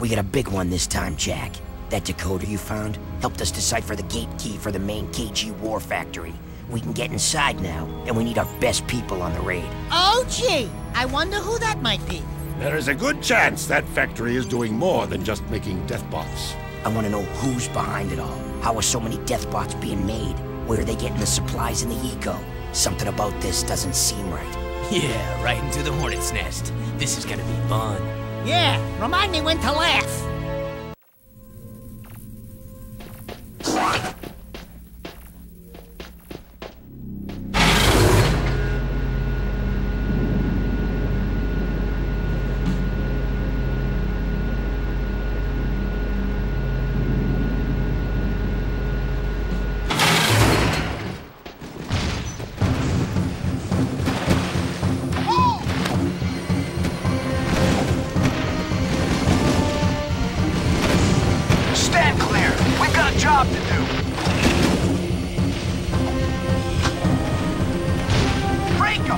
We got a big one this time, Jack. That decoder you found helped us decipher the gate key for the main KG War factory. We can get inside now, and we need our best people on the raid. Oh, gee! I wonder who that might be. There is a good chance that factory is doing more than just making deathbots. I want to know who's behind it all. How are so many deathbots being made? Where are they getting the supplies and the eco? Something about this doesn't seem right. Yeah, right into the hornet's nest. This is gonna be fun. Yeah, remind me when to laugh. Job to do. Break 'em!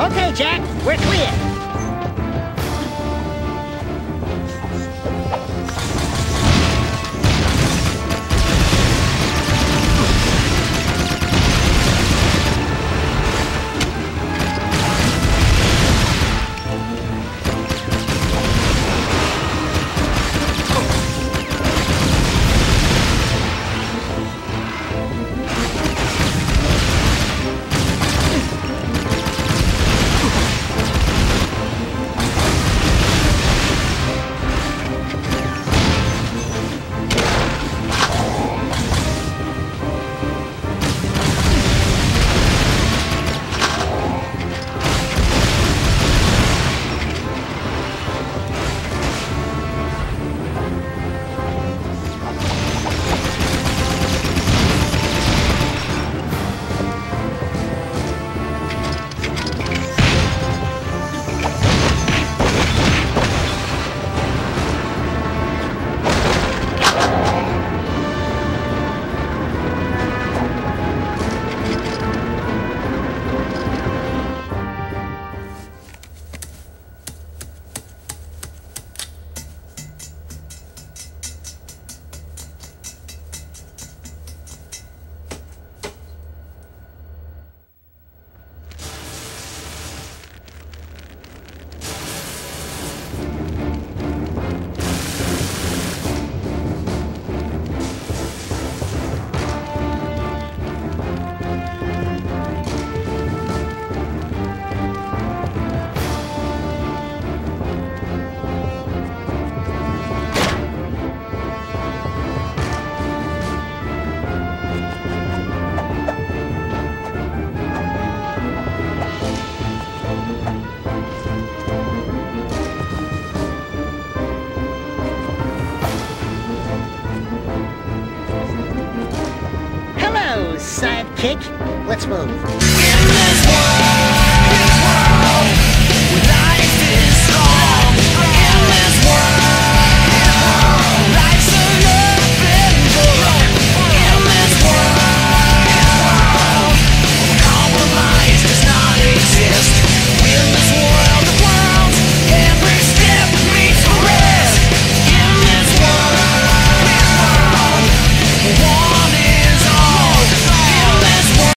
Okay, Jack, we're clear. Hello, sidekick. Let's move.